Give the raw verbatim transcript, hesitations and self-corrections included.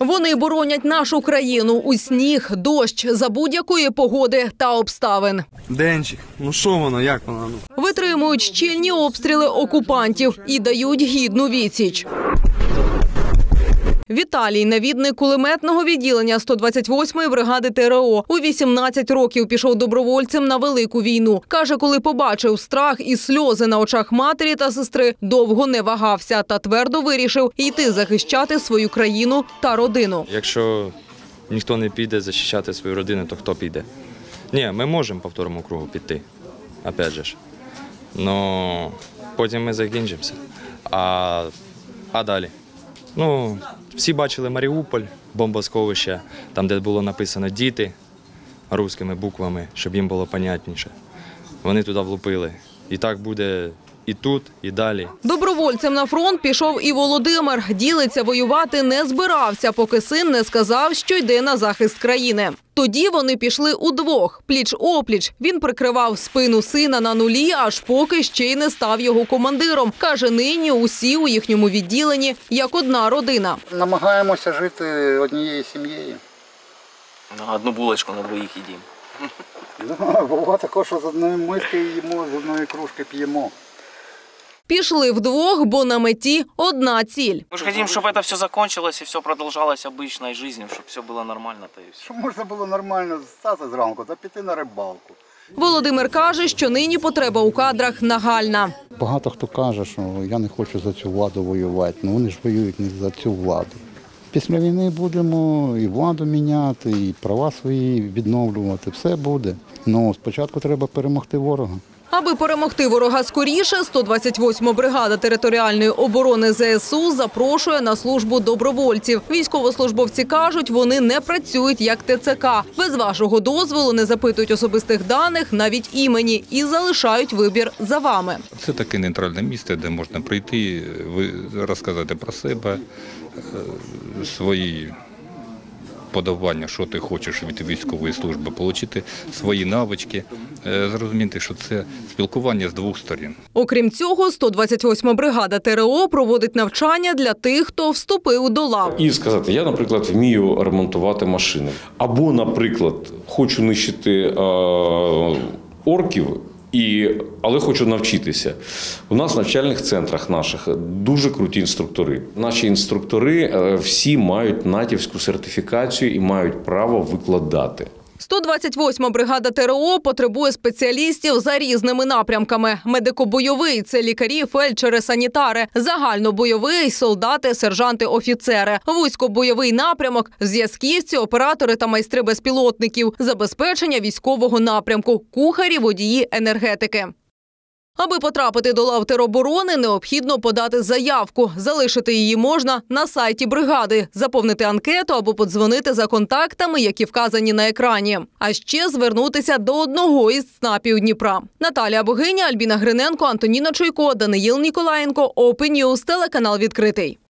Вони боронять нашу країну у сніг, дощ, за будь-якої погоди та обставин. Денчик, ну що воно, як воно? Витримують щільні обстріли окупантів і дають гідну відсіч. Віталій – навідник кулеметного відділення сто двадцять восьмої бригади ТрО. У вісімнадцять років пішов добровольцем на велику війну. Каже, коли побачив страх і сльози на очах матері та сестри, довго не вагався та твердо вирішив йти захищати свою країну та родину. Якщо ніхто не піде захищати свою родину, то хто піде? Ні, ми можемо по второму кругу піти, опять же. Но потім ми закінчимося. А, а далі? Ну, всі бачили Маріуполь, бомбосховище, там, де було написано «Діти» русскими буквами, щоб їм було понятніше. Вони туди влупили. І так буде і тут, і далі. Добровольцем на фронт пішов і Володимир. Ділиться, воювати не збирався, поки син не сказав, що йде на захист країни. Тоді вони пішли удвох, пліч-опліч. Він прикривав спину сина на нулі, аж поки ще й не став його командиром. Каже, нині усі у їхньому відділенні як одна родина. Намагаємося жити однією сім'єю. Одну булочку на двоїх їдимо. Да, буває також, що з одної миски їмо, з одної кружки п'ємо. Пішли вдвох, бо на меті одна ціль. Ми ж хочемо, щоб це все закінчилося і все продовжувалося звичайною життю, щоб все було нормально. Та і все. Щоб можна було нормально встати зранку та піти на рибалку. Володимир каже, що нині потреба у кадрах нагальна. Багато хто каже, що я не хочу за цю владу воювати, але вони ж воюють не за цю владу. Після війни будемо і владу міняти, і права свої відновлювати, все буде. Але спочатку треба перемогти ворога. Аби перемогти ворога скоріше, сто двадцять восьма бригада територіальної оборони ЗСУ запрошує на службу добровольців. Військовослужбовці кажуть, вони не працюють як ТЦК. Без вашого дозволу не запитують особистих даних, навіть імені, і залишають вибір за вами. Це таке нейтральне місце, де можна прийти, розказати про себе, свої подавання, що ти хочеш від військової служби, отримати свої навички, зрозуміти, що це спілкування з двох сторін. Окрім цього, сто двадцять восьма бригада ТрО проводить навчання для тих, хто вступив до лав. І сказати, я, наприклад, вмію ремонтувати машини. Або, наприклад, хочу нищити е- орків, І, але хочу навчитися. У нас в навчальних центрах наших дуже круті інструктори. Наші інструктори всі мають натівську сертифікацію і мають право викладати. сто двадцять восьма бригада ТрО потребує спеціалістів за різними напрямками. Медико-бойовий – це лікарі, фельдшери, санітари. Загально-бойовий – солдати, сержанти, офіцери. Вузько-бойовий напрямок – зв'язківці, оператори та майстри безпілотників. Забезпечення військового напрямку – кухарі, водії, енергетики. Аби потрапити до лав тероборони, необхідно подати заявку. Залишити її можна на сайті бригади, заповнити анкету або подзвонити за контактами, які вказані на екрані. А ще звернутися до одного із ЦНАПів Дніпра. Наталія Богиня, Альбіна Гриненко, Антоніна Чуйко, Даниїл Ніколаєнко, Open News, телеканал «Відкритий».